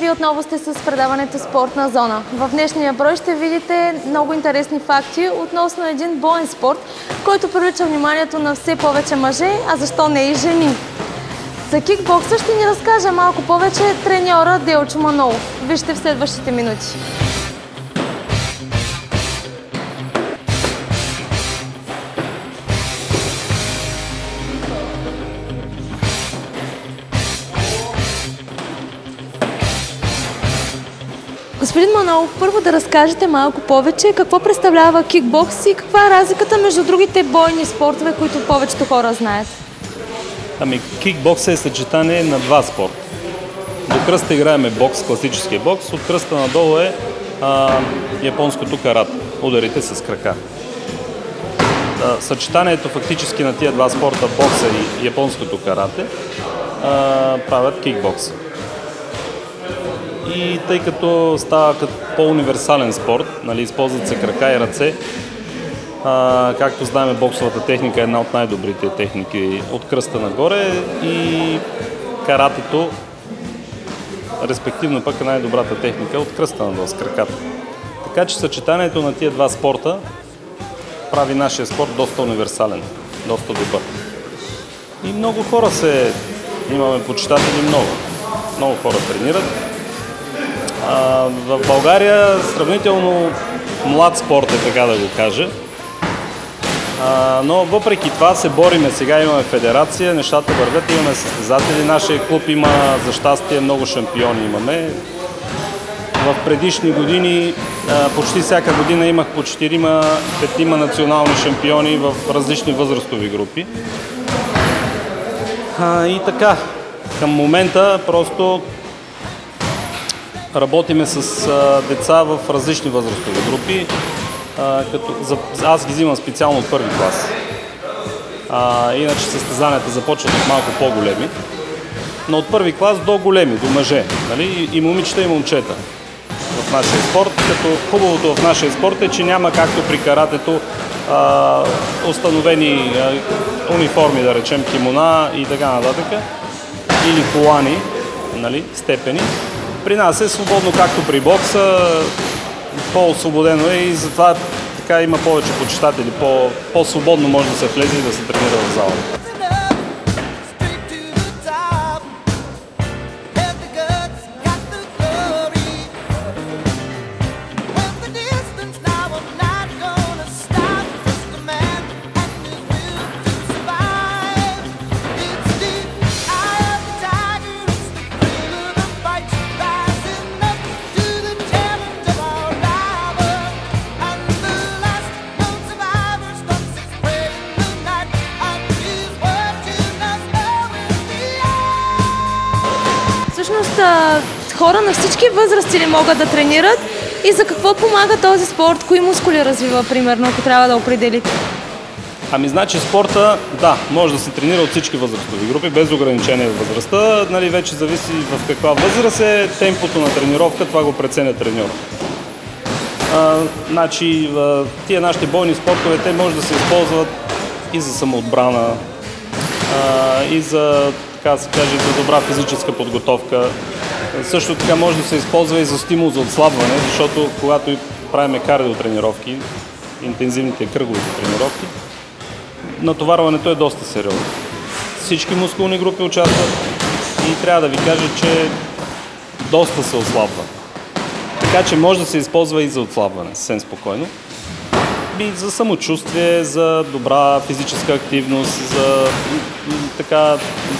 вие отново сте с предаването Спортна зона. В днешния брой ще видите много интересни факти относно един боен спорт, който привлича вниманието на все повече мъже, а защо не и жени. За кикбокса ще ни разкаже малко повече треньора Делчо Манолов. Вижте в следващите минути. Господин Манолов, първо да разкажете малко повече какво представлява кикбокс и каква е разликата между другите бойни спортове, които повечето хора знаят. Ами, кикбокс е съчетание на два спорта. До кръста играеме бокс, класическия бокс, от кръста надолу е японското карате, ударите с крака. Съчетанието фактически на тия два спорта, бокса и японското карате, правят кикбокс. И тъй като става като по-универсален спорт, нали, използват се крака и ръце, както знаем, боксовата техника е една от най-добрите техники от кръста нагоре и каратето, респективно пък е най-добрата техника от кръста надолу с краката. Така че съчетанието на тия два спорта прави нашия спорт доста универсален, доста добър. И много хора имаме почитатели, много хора тренират. В България сравнително млад спорт е, така да го кажа. Но въпреки това се бориме. Сега имаме федерация, нещата вървят, имаме състезатели. Нашия клуб има, за щастие, много шампиони имаме. В предишни години, почти всяка година имах по 4-5 национални шампиони в различни възрастови групи. И така, към момента просто работиме с деца в различни възрастови групи. Аз ги взимам специално от първи клас. Иначе състезанията започват от малко по-големи. Но от първи клас до големи, до мъже. Нали? И момичета, и момчета в нашия спорт. Като хубавото в нашия спорт е, че няма както при каратето установени униформи, да речем кимона и така нататък. Или колани, нали? Степени. При нас е свободно, както при бокса, по-освободено е и затова така има повече почитатели, по-свободно може да се влезе и да се тренира в залата. Всъщност, хора на всички възрасти ли могат да тренират и за какво помага този спорт? Кои мускули развива, примерно, ако трябва да определите? Ами, значи спорта, да, може да се тренира от всички възрастови групи, без ограничение в възрастта. Нали, вече зависи в каква възраст е темпото на тренировка, това го преценя треньора. Значи, тия нашите бойни спортове, те може да се използват и за самоотбрана, и за, така да се каже, за добра физическа подготовка. Също така може да се използва и за стимул за отслабване, защото когато правим кардиотренировки, интензивните кръгови тренировки, натоварването е доста сериозно. Всички мускулни групи участват и трябва да ви кажа, че доста се отслабва. Така че може да се използва и за отслабване, съвсем спокойно. И за самочувствие, за добра физическа активност, за така,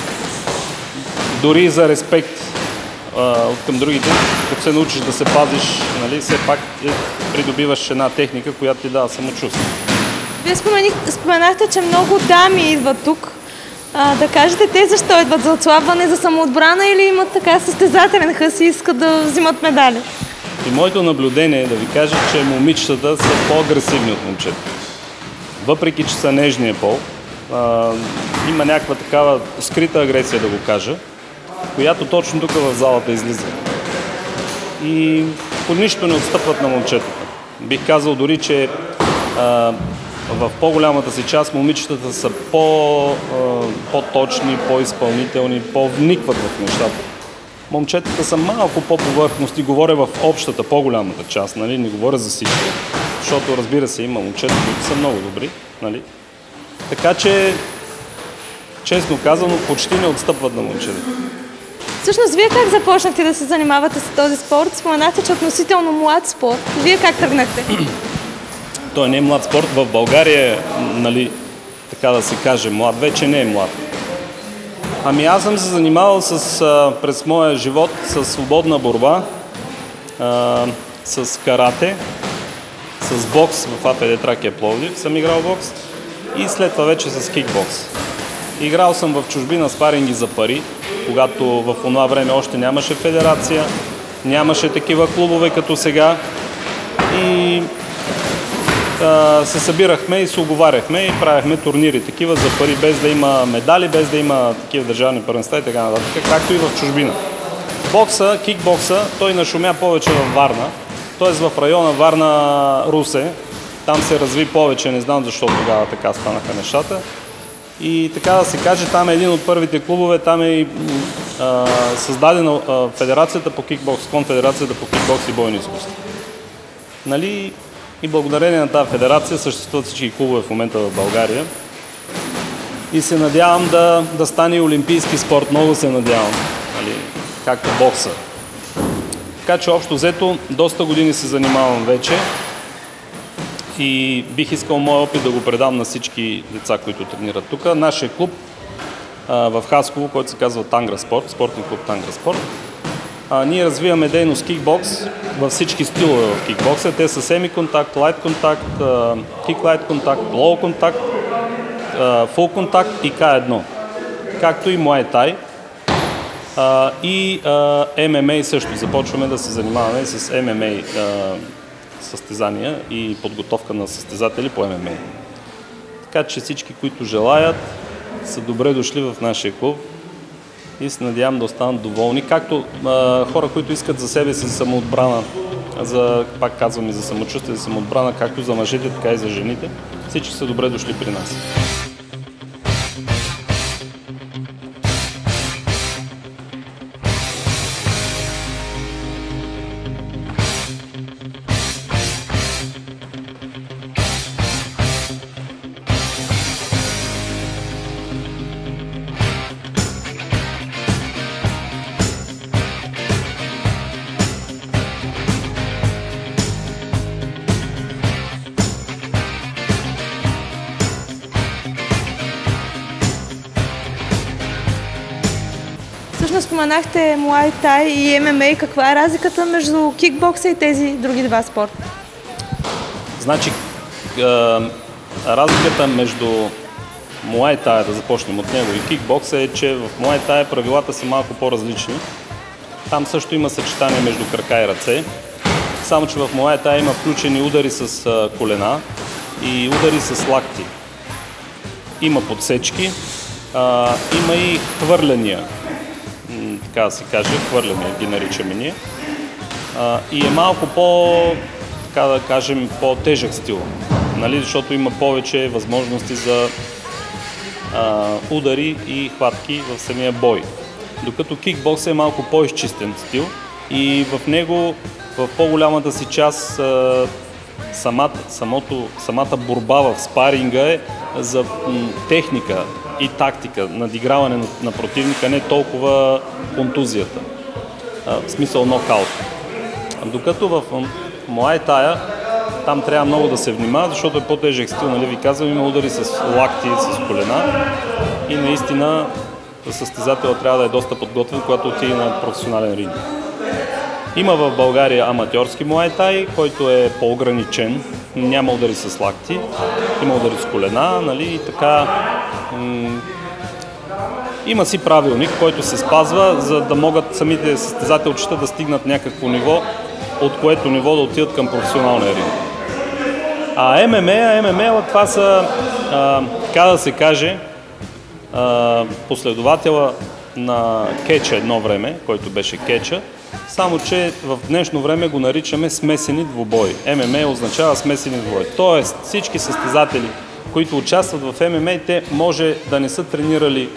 дори за респект към другите, като се научиш да се пазиш, нали, все пак придобиваш една техника, която ти дава самочувствие. Вие споменахте, че много дами идват тук. Да кажете, те защо идват? За отслабване, за самоотбрана или имат така състезателен хъс и искат да взимат медали? И моето наблюдение е да ви кажа, че момичетата са по-агресивни от момчета. Въпреки че са нежния пол, има някаква такава скрита агресия, да го кажа, която точно тук в залата излиза. И по нищо не отстъпват на момчетата. Бих казал дори, че в по-голямата си част момичетата са по-точни, по-изпълнителни, по-вникват в нещата. Момчетата са малко по-повърхностни, говоря в общата, по-голямата част, нали? Не говоря за всички, защото разбира се има момчета, които са много добри. Нали? Така че, честно казано, почти не отстъпват на момчета. Всъщност, вие как започнахте да се занимавате с този спорт? Споменахте, че относително млад спорт. Вие как тръгнахте? Той не е млад спорт. В България, нали, така да се каже, млад вече не е млад. Ами аз съм се занимавал през моя живот с свободна борба, с карате, с бокс в АФД Тракия Пловдив съм играл бокс и след това вече с кикбокс. Играл съм в чужбина спаринги за пари, когато в това време още нямаше федерация, нямаше такива клубове като сега и се събирахме и се оговаряхме и правихме турнири такива за пари, без да има медали, без да има такива държавни първенства и така нататък, както и в чужбина. Бокса, кикбокса, той нашумя повече във Варна, т.е. в района Варна-Русе. Там се разви повече, не знам защо тогава така станаха нещата. И така да се каже, там е един от първите клубове, там е и създадена Федерацията по кикбокс, Конфедерацията по кикбокс и бойни изкуства. Нали? И благодарение на тази федерация съществуват всички клубове в момента в България. И се надявам да стане и олимпийски спорт, много се надявам, нали? Както бокса. Така че общо взето, доста години се занимавам вече и бих искал моя опит да го предам на всички деца, които тренират тук. Нашия клуб в Хасково, който се казва Тангра Спорт, спортен клуб Тангра Спорт. Ние развиваме дейност кикбокс във всички стилове в кикбокса. Те са семиконтакт, лайт контакт, кик лайт контакт, лоу контакт, фул контакт и К1. Както и Муай Тай. И ММА също. Започваме да се занимаваме с ММА състезания и подготовка на състезатели по ММА. Така че всички, които желаят, са добре дошли в нашия клуб и се надявам да останат доволни, както хора, които искат за себе си за самоотбрана, пак казвам и за самочувствие, за самоотбрана, както за мъжете, така и за жените. Всички са добре дошли при нас. Всъщност споменахте Муай Тай и ММА. Каква е разликата между кикбокса и тези други два спорта? Значи, разликата между Муай Тай, да започнем от него, и кикбокса е, че в Муай Тай правилата са малко по-различни. Там също има съчетание между крака и ръце. Само че в Муай Тай има включени удари с колена и удари с лакти. Има подсечки, има и хвърляния. Така да се каже, хвърляния ги наричаме ние. И е малко така да кажем, по-тежък стил, нали? Защото има повече възможности за удари и хватки в самия бой. Докато кикбокс е малко по-изчистен стил и в него в по-голямата си част самата борба в спаринга е за техника и тактика, надиграване на противника, не толкова контузията, в смисъл нокаут. Докато в Муай Тая там трябва много да се внимава, защото е по-тежък стил, нали ви казвам, има удари с лакти, с колена и наистина състезателът трябва да е доста подготвен, когато отиде на професионален ринг. Има в България аматьорски Муай Тай, който е по-ограничен, няма удари с лакти, има удари с колена, нали, и така. Има си правилник, който се спазва, за да могат самите състезателчета да стигнат някакво ниво, от което ниво да отидат към професионалния ринг. А ММА, това са, така да се каже, последователя на кетча едно време, който беше кетча, само че в днешно време го наричаме смесени двубои. ММА означава смесени двубои. Тоест всички състезатели, които участват в ММА, те може да не са тренирали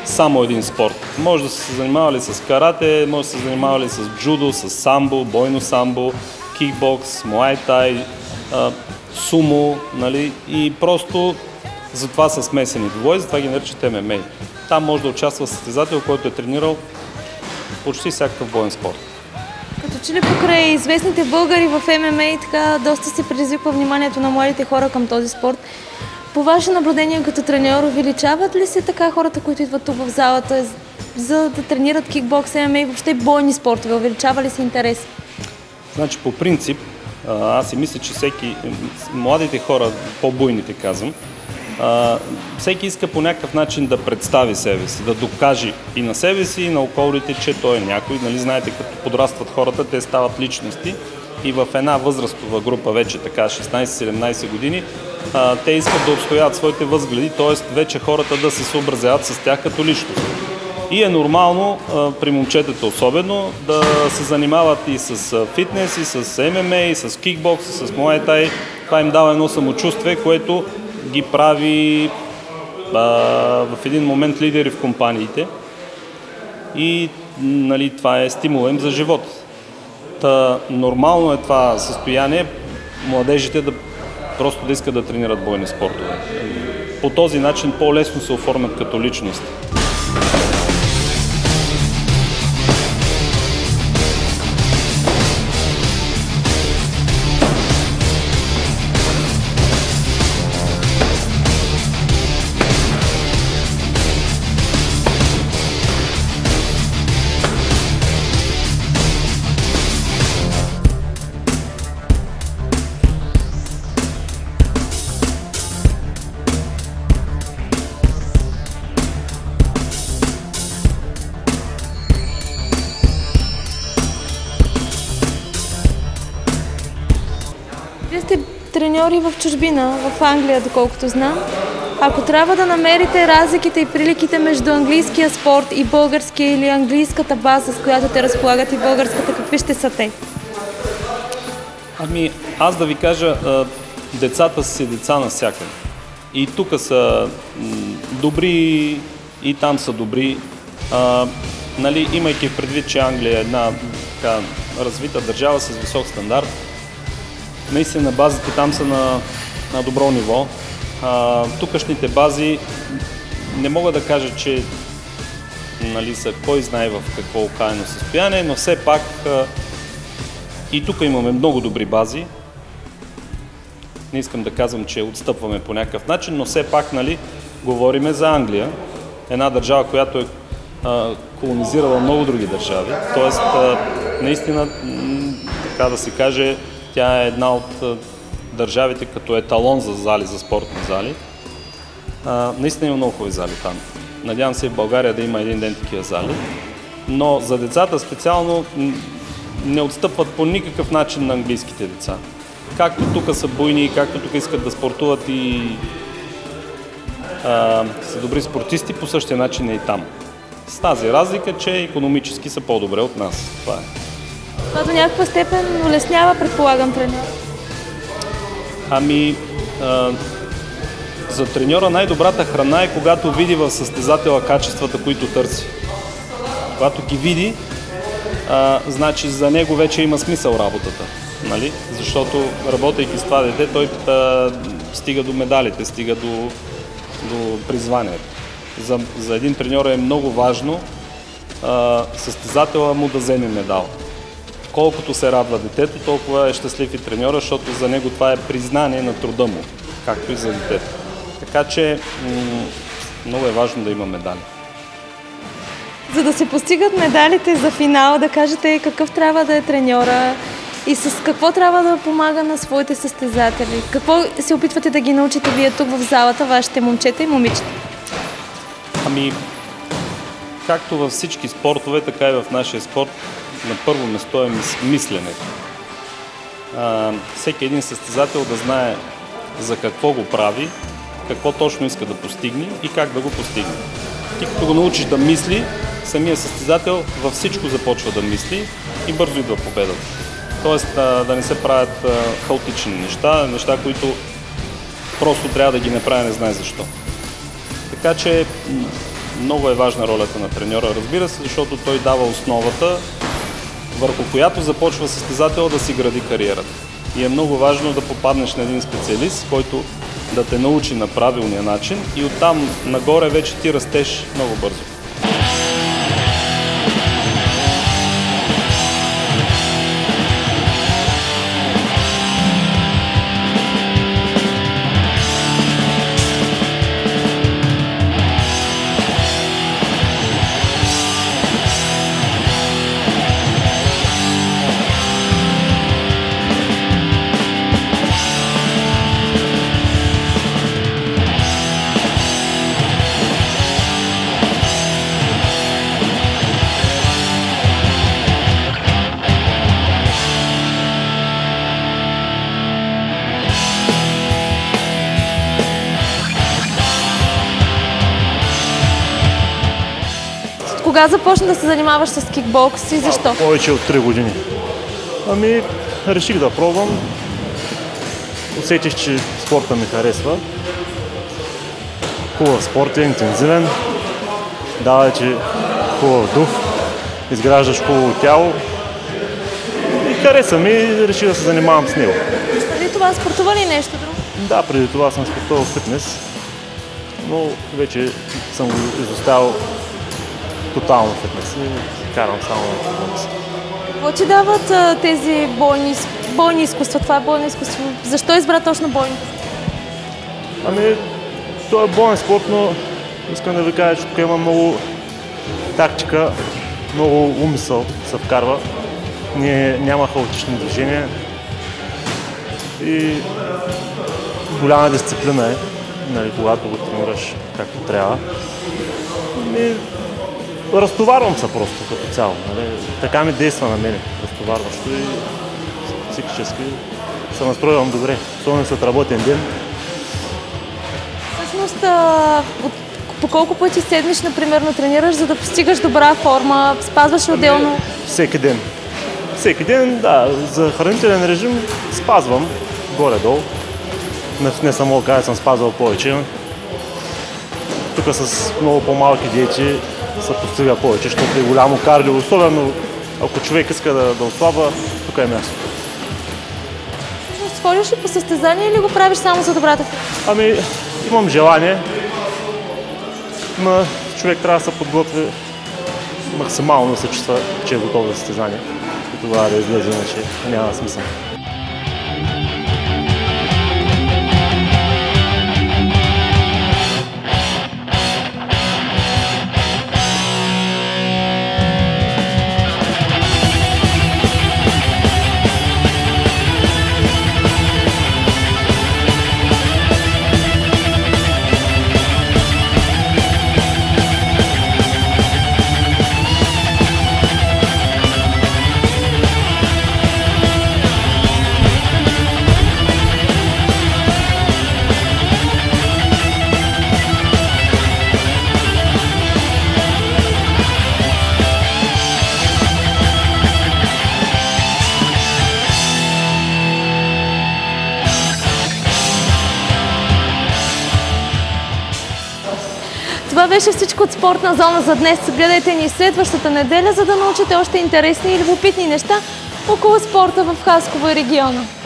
само един спорт. Може да са се занимавали с карате, може да са се занимавали с джудо, с самбо, бойно самбо, кикбокс, муай-тай, сумо, нали? И просто затова са смесени двубои, затова ги наричат ММА. Там може да участва състезател, който е тренирал почти всякакъв боен спорт. Като че ли покрай известните българи в ММА и така доста се предизвиква вниманието на младите хора към този спорт. По ваше наблюдение като треньор, увеличават ли се така хората, които идват тук в залата, за да тренират кикбокс, ММА и въобще бойни спортове? Увеличава ли се интерес? Значи по принцип, аз си мисля, че младите хора, по-буйните казвам, всеки иска по някакъв начин да представи себе си, да докаже и на себе си, и на околите, че той е някой. Нали, знаете, като подрастват хората, те стават личности и в една възрастова група, вече така 16-17 години, те искат да отстояват своите възгледи, т.е. вече хората да се съобразяват с тях като личност. И е нормално, при момчетата особено, да се занимават и с фитнес, и с ММА, и с кикбокс, и с муай-тай. Това им дава едно самочувствие, което ги прави в един момент лидери в компаниите. И нали, това е стимул им за живот. Нормално е това състояние, младежите просто да искат да тренират бойни спортове. По този начин по-лесно се оформят като личност. Вие сте треньори в чужбина, в Англия, доколкото знам. Ако трябва да намерите разликите и приликите между английския спорт и българския или английската база, с която те разполагат, и българската, какви ще са те? Ами, аз да ви кажа, децата са си деца навсякъде. И тук са добри, и там са добри. Нали, имайки предвид, че Англия е една така развита държава с висок стандарт, наистина базите там са на добро ниво. Тукашните бази не мога да кажа, че нали, са кой знае в какво окаяно състояние, но все пак и тук имаме много добри бази. Не искам да казвам, че отстъпваме по някакъв начин, но все пак нали, говориме за Англия, една държава, която е колонизирала много други държави. Тоест, наистина, така да се каже, тя е една от държавите като еталон за зали, за спортни зали. Наистина има много хубави зали там. Надявам се и в България да има един ден такива зали. Но за децата специално не отстъпват по никакъв начин на английските деца. Както тук са буйни, както тук искат да спортуват и са добри спортисти, по същия начин е и там. С тази разлика, че икономически са по-добре от нас. Това е. Това до някаква степен улеснява, предполагам, треньора. Ами, за треньора най-добрата храна е когато види в състезателя качествата, които търси. Когато ги види, значи за него вече има смисъл работата. Нали? Защото работейки с това дете, той стига до медалите, стига до призванието. За един треньор е много важно състезателя му да вземе медал. Колкото се радва детето, толкова е щастлив и треньора, защото за него това е признание на труда му, както и за детето. Така че много е важно да има медали. За да се постигат медалите за финал, да кажете какъв трябва да е треньора и с какво трябва да помага на своите състезатели. Какво се опитвате да ги научите вие тук в залата, вашите момчета и момичета? Ами, както във всички спортове, така и в нашия спорт, на първо место е мисленето. Всеки един състезател да знае за какво го прави, какво точно иска да постигне и как да го постигне. Ти като го научиш да мисли, самия състезател във всичко започва да мисли и бързо идва победата. Тоест да не се правят хаотични неща, които просто трябва да ги направя, не знае защо. Така че много е важна ролята на треньора, разбира се, защото той дава основата, върху която започва състезател да си гради кариерата. И е много важно да попаднеш на един специалист, който да те научи на правилния начин и оттам нагоре вече ти растеш много бързо. Кога започна да се занимаваш с кикбокс и защо? Повече от 3 години. Реших да пробвам. Усетих, че спорта ми харесва. Хубав спорт е, интензивен. Дава ти хубав дух. Изграждаш хубаво тяло. И хареса ми и реших да се занимавам с него. Преди това спортува ли нещо друго? Да, преди това съм спортувал фитнес, но вече съм го изоставил тотално фитнес и карам само на фитнес. Какво ти дават тези бойни изкуства? Това е бойно изкуство. Защо избра точно бойно? То е боен спорт, но искам да ви кажа, че тук има много тактика, много умисъл се вкарва. Няма хаотични движения и голяма дисциплина е, когато го тренираш както трябва. Разтоварвам се просто като цяло. Така ми действа на мене, разтоварващо и психически се настроявам добре, особено след работен ден. Всъщност, по колко пъти седмиш, например, тренираш, за да постигаш добра форма, спазваш отделно? Всеки ден. Всеки ден, да, за хранителен режим спазвам горе-долу. Не съм мога да съм спазвал повече. Тук с много по-малки диети се постига повече, защото е голямо кардио, особено ако човек иска да отслабва, тук е място. Ходиш ли по състезание или го правиш само за добрата форма? Имам желание, но човек трябва да се подготви максимално да се чувства, че е готов за състезание. И тогава да излезе, иначе няма смисъл. Това беше всичко от Спортна зона за днес. Гледайте ни следващата неделя, за да научите още интересни и любопитни неща около спорта в Хасково и региона.